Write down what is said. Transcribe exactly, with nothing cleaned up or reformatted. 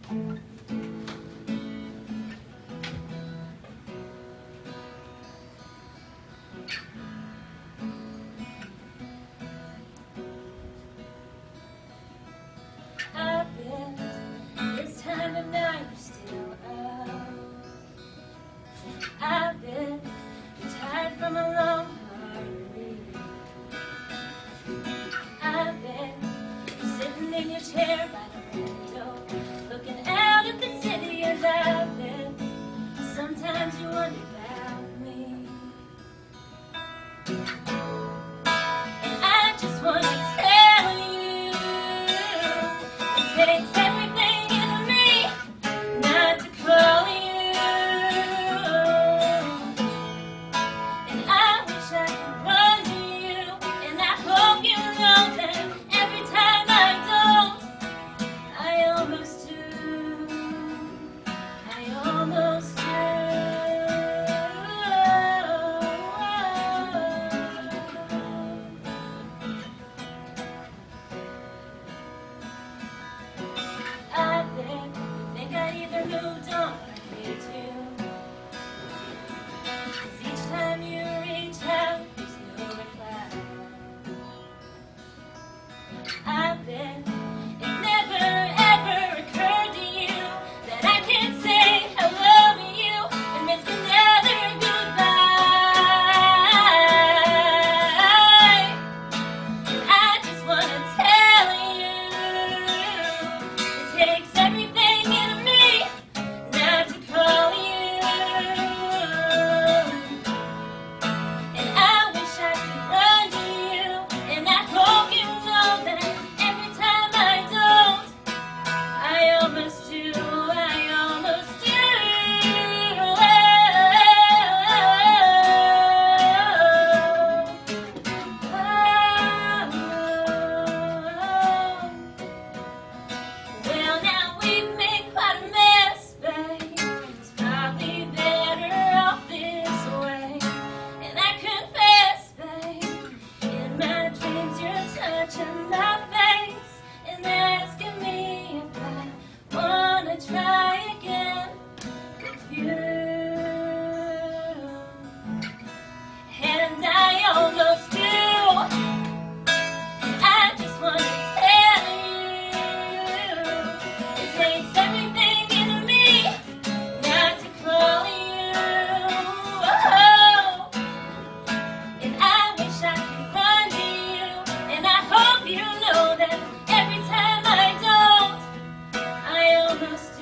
This time of night you're still out. I've been tired from a long hard read. I've been sitting in your chair by the window, looking out at the city as I've been. Sometimes you wonder about me, and I just want to tell you it takes everything in me not to call you, and I wish I could run to you, and I hope you know that every time I don't, I almost do, I almost do. I've been, you think I either moved on or here too. 'Cause each time you reach out, there's no reply. I've been, it never ever occurred to you that I can say hello to you and risk another goodbye. And I just want to tell you it takes everything in me not to call you, and I wish I could run to you, and I hope you know that every time I don't, I almost do, I almost do. Well, now we've made quite a mess, babe. It's probably better off this way. And I confess, babe, in my dreams you're touching my face and asking me if I wanna try again with you. And I almost do. I just want to tell you it takes everything in me not to call you. Oh, and I wish I could run to you, and I hope you know that every time I don't, I almost